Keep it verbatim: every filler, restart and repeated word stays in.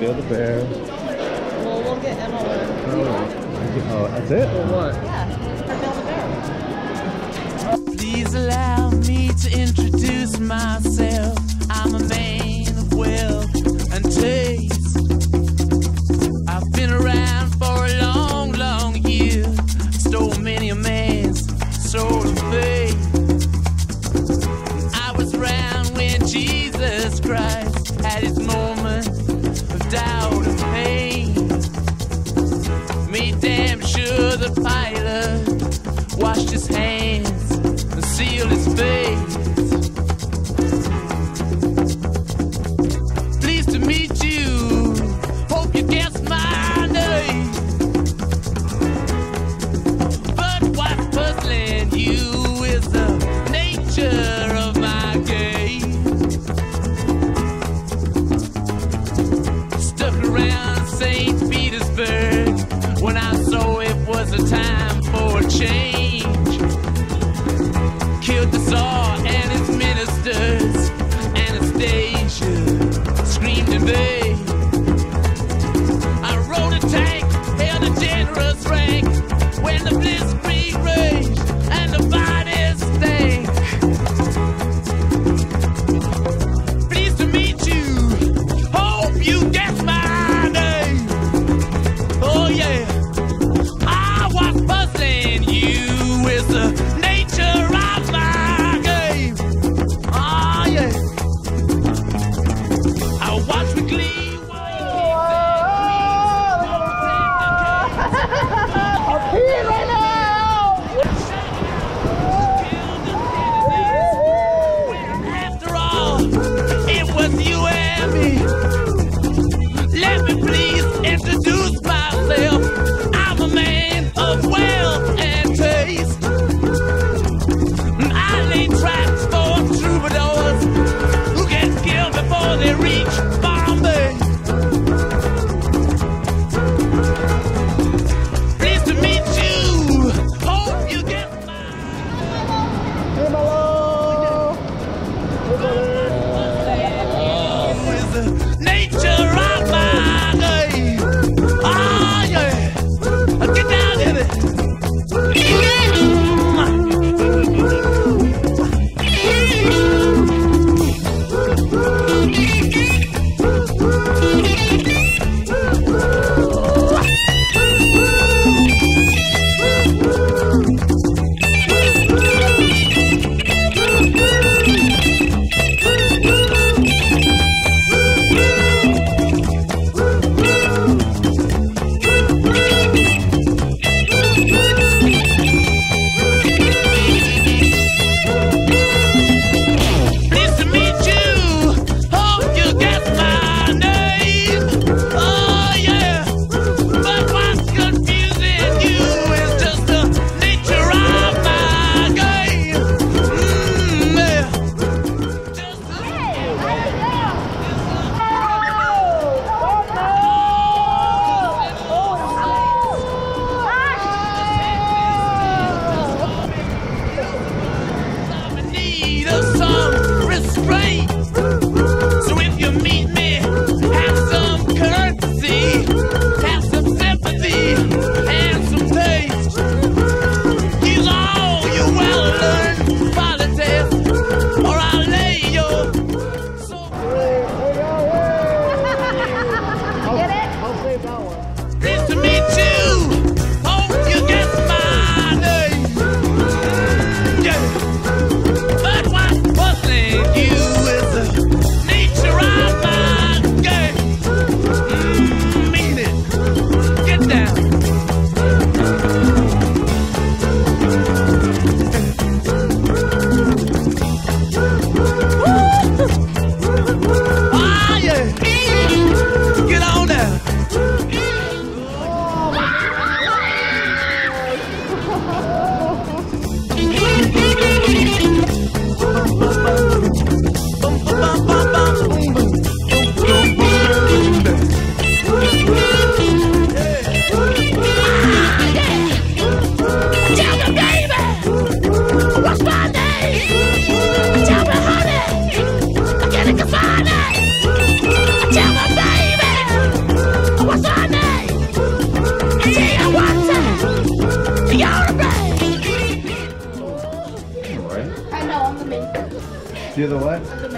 Build a bear. Well, we'll get Emma one. Oh, that's it? Or what? Yeah, Build a bear. Please allow me to introduce myself. I'm a man of wealth and taste. I've been around for a long, long year. Stole many a man's soul of faith. I was around when Jesus Christ had his moment of doubt and pain. Made damn sure the Pilate washed his hands and sealed his face. Pleased to meet you, hope you guess my name. But what's puzzling you is the nature of my game. Stuck around Saint Petersburg when I saw it was a time for a change. Killed the Tsar and his ministers. Anastasia screamed in vain. I rode a tank, held a generous rank when the blitzkrieg raged and the bodies stank. Pleased to meet you, hope you guess my name. Oh yeah, I was puzzling you with the nature of my game. Oh yeah, I watch with glee. I'm peeing right now! After all, it was you and me. Let me please introduce myself. I'm a man of wealth and taste. I lay traps for troubadours who get killed before they reach Bombay. Pleased to meet you. Hope you get mine. Hey, Malo! With the nature of my game. Ah, yeah. Get down in it. Pleased to meet you. Hope you guess my name. Oh yeah. But what's confusing you is just the nature of my game. Mm, yeah. Just the I'm in need of some restraint. So if you meet me, have some courtesy, have some sympathy, and some taste. Use all your well-learned politics, or I'll lay your soul. Get it? I'll save that one. Pleased to meet you. Hope you guess my name. Yeah. But what's puzzling you is the nature of my game. Mm, mean it. Get down. Ah, yeah. Get on down. Do the what?